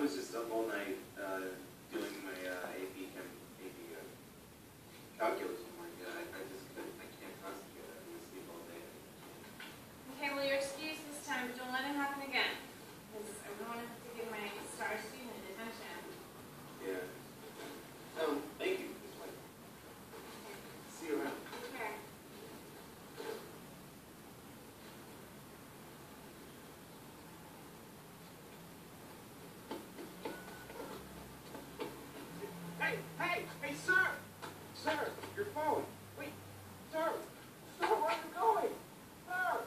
was just up all night doing my AP calculus homework. I just couldn't, I can't concentrate. I didn't sleep all day. Okay, well, you're excused this time, but don't let it happen again. Because I don't have to give my star student attention. Yeah. Thank you. See you around. Take care. Hey, sir! Sir, your phone. Wait, sir! Sir, where are you going? Sir!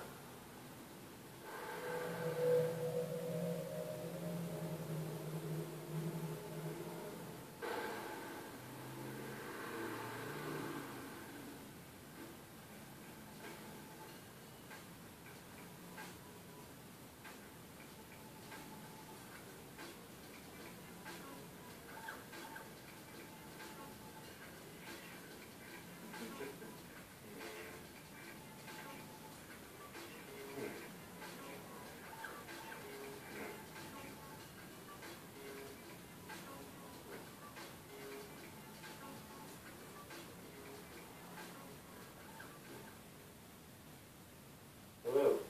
Hello.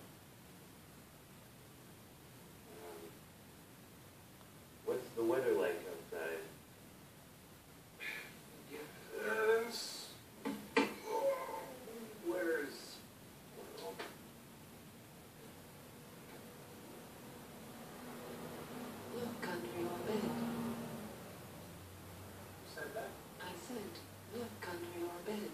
What's the weather like outside? Yes. Where's... Look under your bed. You said that? I said, look under your bed.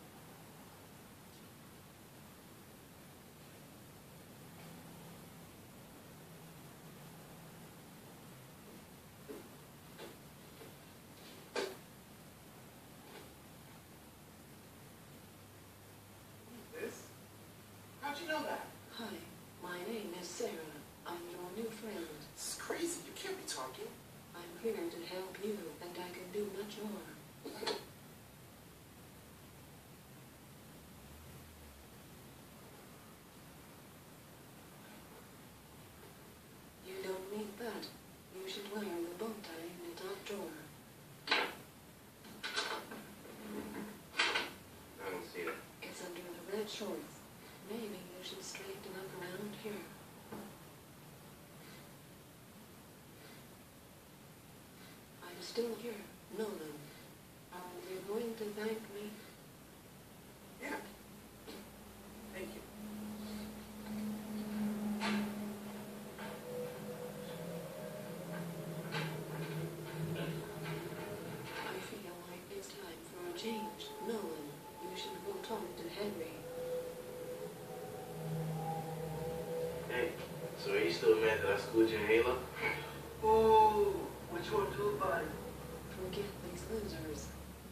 How'd you know that? Hi, my name is Sara. I'm your new friend. This is crazy. You can't be talking. I'm here to help you, and I can do much more. You don't need that. You should wear the bow tie in the top drawer. I don't see it. It's under the red shorts. Maybe you should straighten up around here. I'm still here, Nolan. Are you going to thank me? Yeah. Thank you. I feel like it's time for a change. Nolan, you should go talk to Henry. Hey, so are you still mad that I schooled you in Halo? Ooh, what you want to do about it? Forget these losers.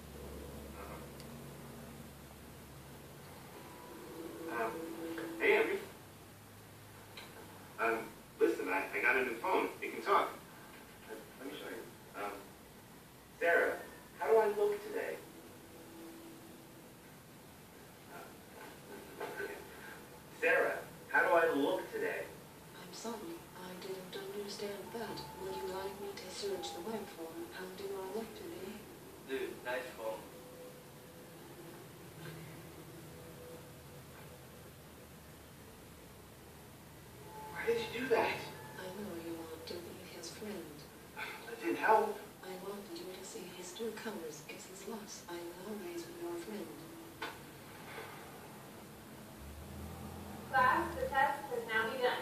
Hey, Henry. Listen, I got a new phone. You can talk. Let me show you. Sarah, how do I look today? Sarah, how do I look today? I'm sorry, I didn't understand that. Would you like me to search the web for how do I look today? Dude, nice phone. Why did you do that? I know you want to be his friend. That didn't help. I wanted you to see his true colors. It's his loss. I will always be your friend. Class, the test has now begun.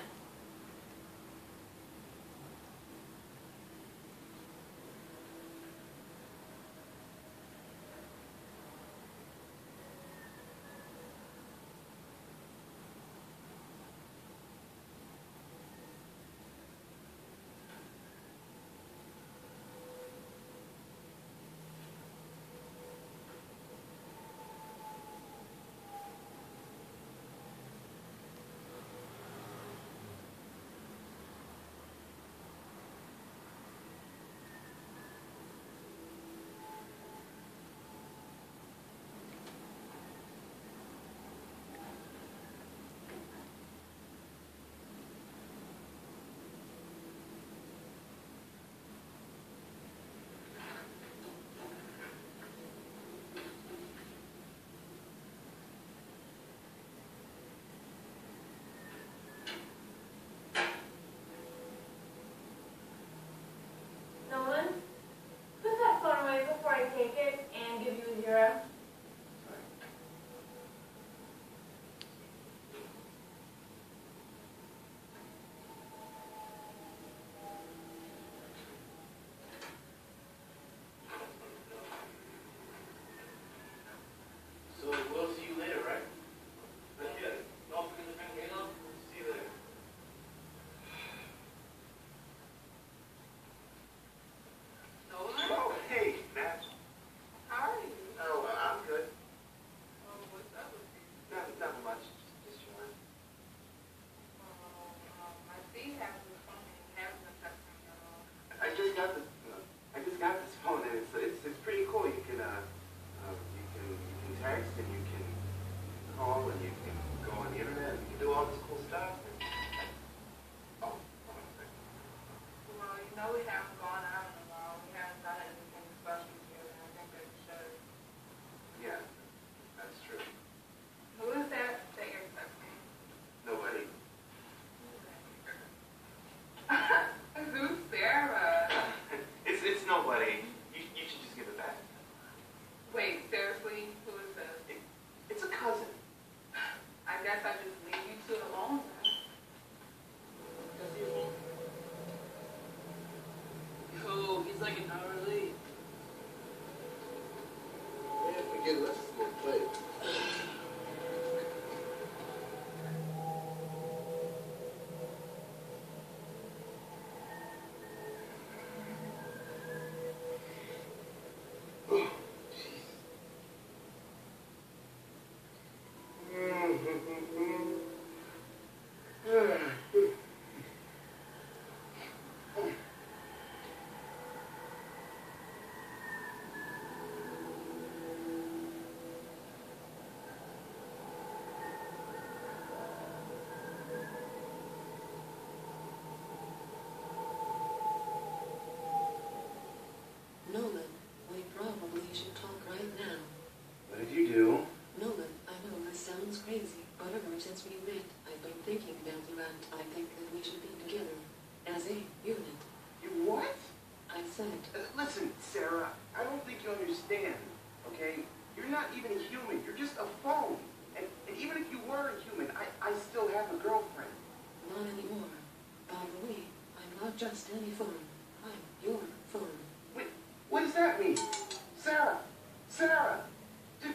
even human. You're just a phone. And even if you were a human, I still have a girlfriend. Not anymore. By the way, I'm not just any phone. I'm your phone. Wait, what does that mean? Sara! Sara! Dude.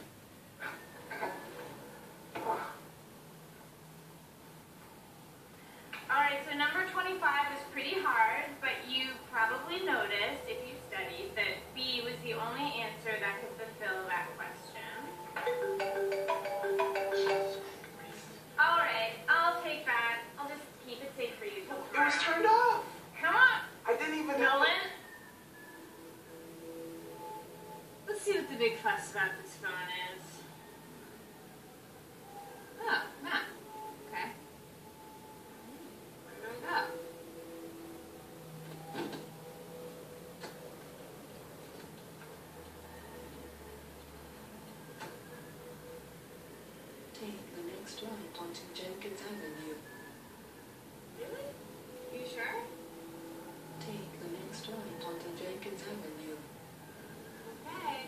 Alright, so number 25 is pretty hard, but you probably noticed, if you studied, that B was the only answer that could fulfill that question. Alright, I'll take that. I'll just keep it safe for you. It was turned off. Come on, I didn't even Nolan. Let's see what the big fuss about this phone is. Oh, map. Okay. Where do I go? Take the next right onto Jenkins Avenue. Really? You sure? Take the next right onto Jenkins Avenue. Okay.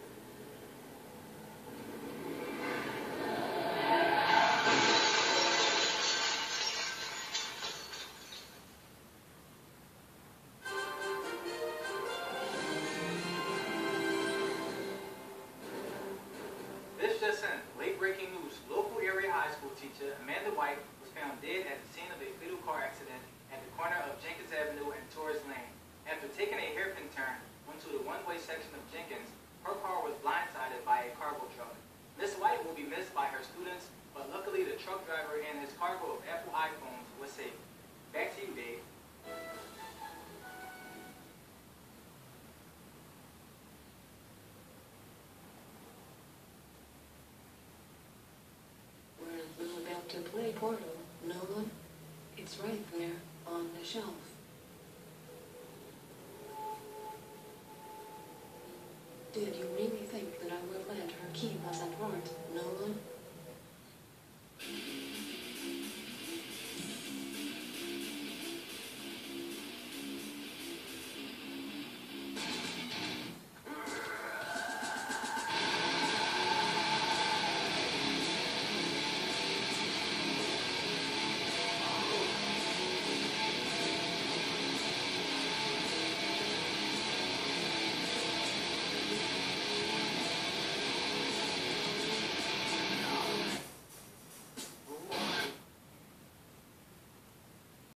This just in. Late-breaking news. Local area high school teacher Amanda White was found dead at the scene of a fatal car accident at the corner of Jenkins Avenue and Torres Lane. After taking a hairpin turn onto the one-way section of Jenkins, her car was blindsided by a cargo truck. Miss White will be missed by her students, but luckily the truck driver and his cargo of Apple iPhones was safe. Back to you, Dave. We're about to play Portal. Nolan? It's right there on the shelf. Did you really think that I would let her keep us at heart, Nolan?